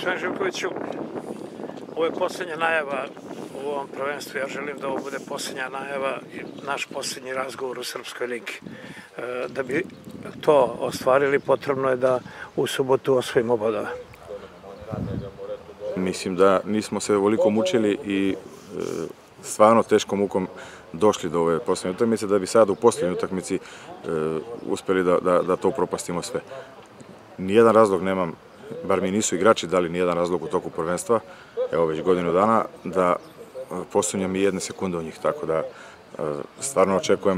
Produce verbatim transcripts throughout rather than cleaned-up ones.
Gospodin Živkoviću, ovo je posljednja najava u ovom prvenstvu. Ja želim da ovo bude posljednja najava i naš posljednji razgovor u Srpskoj ligi. Da bi to ostvarili, potrebno je da u subotu osvojimo bodove. Mislim da nismo se ovoliko mučili i stvarno teškom mukom došli do ove posljednje utakmice, da bi sad u posljednjoj utakmici uspjeli da to propastimo sve. Nijedan razlog nemam, bar mi nisu igrači dali nijedan razlog u toku prvenstva, evo već godinu dana, da posunjam i jedne sekunde u njih, tako da stvarno očekujem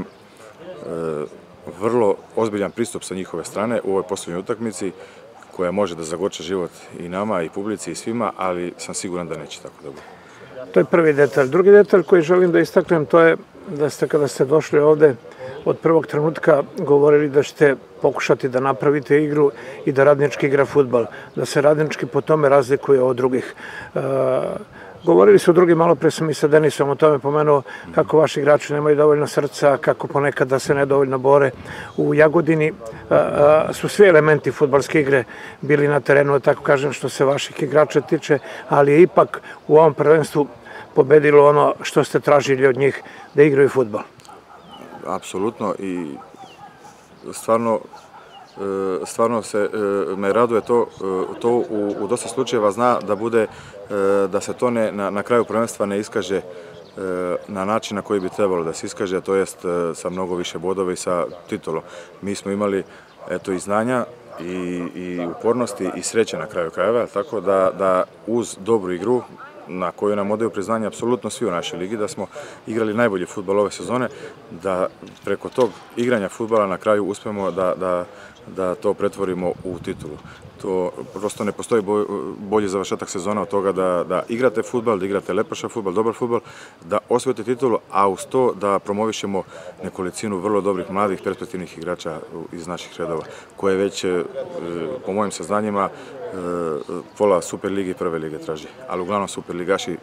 vrlo ozbiljan pristup sa njihove strane u ovoj posljednjoj utakmici, koja može da zagorča život i nama, i publici, i svima, ali sam siguran da neće tako da bude. To je prvi detalj. Drugi detalj koji želim da istaknem, to je da ste kada ste došli ovde od prvog trenutka govorili da ćete pokušati da napravite igru i da Radnički igra fudbal, da se Radnički po tome razlikuje od drugih. Govorili su drugi, malo pre sam i sa Denisom o tome pomenuo, kako vaši igrači nemaju dovoljno srca, kako ponekad da se nedovoljno bore. U Jagodini su svi elementi fudbalske igre bili na terenu, tako kažem, što se vaših igrača tiče, ali je ipak u ovom prvenstvu pobedilo ono što ste tražili od njih, da igraju fudbal. Apsolutno, i stvarno stvarno se me raduje to, to u dosta slučajeva zna da bude, da se to na kraju prvenstva ne iskaže na način na koji bi trebalo da se iskaže, to jest sa mnogo više bodova i sa titulom. Mi smo imali i znanja i upornosti i sreće na kraju krajeva, tako da uz dobru igru, na koju nam odaju priznanje apsolutno svi u našoj ligi, da smo igrali najbolji fudbal ove sezone, da preko tog igranja fudbala na kraju uspemo da to pretvorimo u titulu. To prosto ne postoji bolji završetak sezona od toga da igrate fudbal, da igrate lepašan fudbal, dobar fudbal, da osvojite titulu, a uz to da promovišemo nekolicinu vrlo dobrih, mladih, perspektivnih igrača iz naših redova, koje već, po mojim saznanjima, pola Superlige i Prve lige traži. Ali uglavnom Superligaši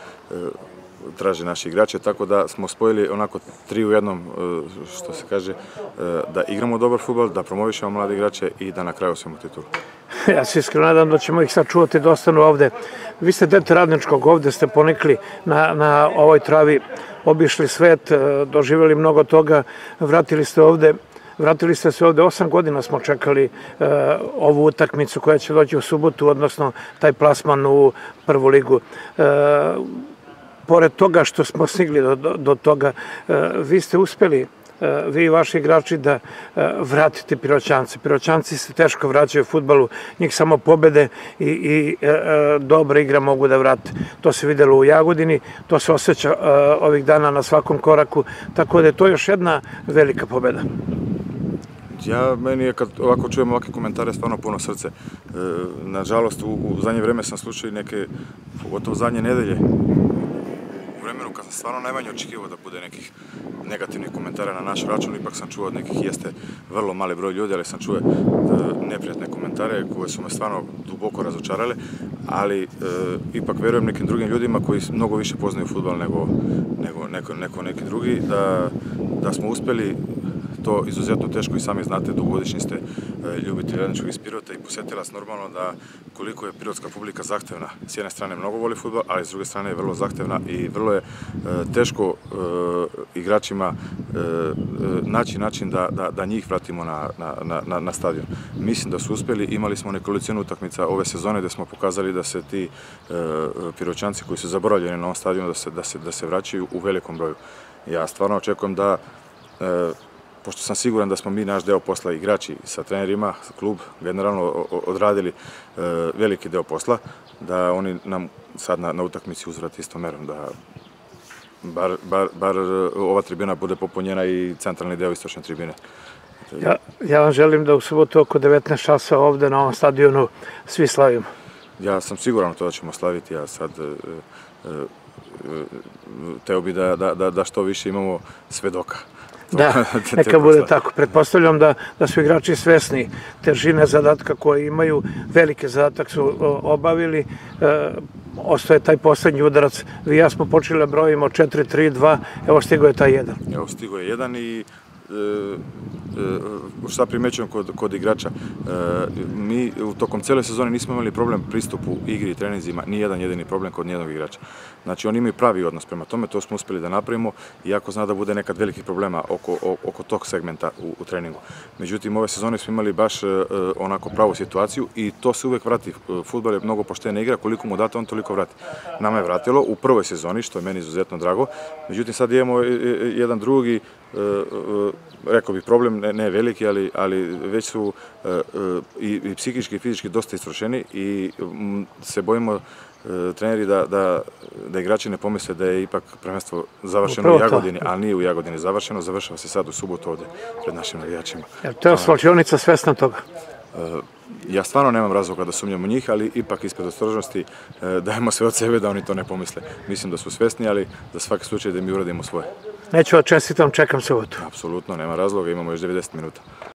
traže naši igrače, tako da smo spojili onako tri u jednom, što se kaže, da igramo dobar fudbal, da promovišemo mlade igrače i da na kraju osvojimo titulu. Ja se iskreno nadam da ćemo ih sačuvati da ostanu ovde. Vi ste dete Radničkog, ovde ste ponikli na ovoj travi, obišli svet, doživjeli mnogo toga, vratili ste ovde. Vratili ste se ovde, osam godina smo čekali ovu utakmicu koja će doći u subotu, odnosno taj plasman u prvu ligu. Pored toga što smo stigli do toga, vi ste uspeli, vi i vaši igrači, da vratite Piroćance. Piroćanci se teško vraćaju u fudbalu, njih samo pobede i dobra igra mogu da vrate. To se videlo u Jagodini, to se osjeća ovih dana na svakom koraku, tako da je to još jedna velika pobeda. Ja, meni je, kad ovako čujem ovakve komentare, stvarno puno srce. Nažalost, u zadnje vreme sam slušao i neke, pogotovo zadnje nedelje, u vremenu kad sam stvarno najmanje očekivao da bude nekih negativnih komentara na naš račun, ipak sam čuo od nekih, jeste vrlo mali broj ljudi, ali sam čuo neprijatne komentare koje su me stvarno duboko razočarale, ali ipak verujem nekim drugim ljudima koji mnogo više poznaju fudbal nego neki drugi, da smo uspeli to izuzetno teško, i sami znate, dugogodišnji ste ljubitelji Radničkog iz Pirota i posjetilac, normalno da koliko je pirotska publika zahtevna. S jedne strane mnogo voli fudbal, ali s druge strane je vrlo zahtevna i vrlo je teško igračima naći način da njih vratimo na stadion. Mislim da su uspjeli, imali smo nekolicinu utakmica ove sezone gde smo pokazali da se ti Piroćanci koji su zaboravljeni na ovom stadionu da se vraćaju u velikom broju. Ja stvarno očekujem da, pošto sam siguran da smo mi naš deo posla, igrači sa trenerima, klub, generalno odradili veliki deo posla, da oni nam sad na utakmici uzvrati istom merom, da bar ova tribina bude popunjena i centralni deo istočne tribine. Ja vam želim da u subotu oko devetnaest časova ovde na ovom stadionu svi slavimo. Ja sam siguran to da ćemo slaviti, ja sad teo bi da što više imamo svedoka. Da, neka bude tako. Pretpostavljam da su igrači svesni težine zadatka koje imaju, velike zadatak su obavili, ostaje taj poslednji udarac. Vi i ja smo počeli da brojimo četiri tri dva, evo stigo je taj jedan. Evo stigo je jedan i šta primećujem kod, kod igrača. Mi u tokom cijele sezone nismo imali problem pristupu igri i treninzima, ni jedan jedini problem kod nijednog igrača. Znači oni imaju pravi odnos prema tome, to smo uspjeli da napravimo, iako zna da bude nekad velikih problema oko, oko tog segmenta u, u treningu. Međutim, ove sezone smo imali baš onako pravu situaciju i to se uvek vrati. Fudbal je mnogo poštena igra, koliko mu date, on toliko vrati. Nama je vratilo u prvoj sezoni, što je meni izuzetno drago. Međutim, sad imamo jedan drugi, rekao bih problem, ne, ne veliki, ali, ali već su i, i psihički i fizički dosta istrošeni i se bojimo treneri da, da, da igrači ne pomisle da je ipak prvenstvo završeno u Jagodini, ali nije u Jagodini završeno, završava se sad u subotu ovde pred našim navijačima. Jel to je svlačionica svesna toga? Ja stvarno nemam razloga da sumnjam u njih, ali ipak ispred ostrožnosti dajemo sve od sebe da oni to ne pomisle. Mislim da su svesni, ali za svaki slučaj da mi uradimo svoje. Neću vas čestitam, čekam subotu. Apsolutno, nema razloga, imamo još devedeset minuta.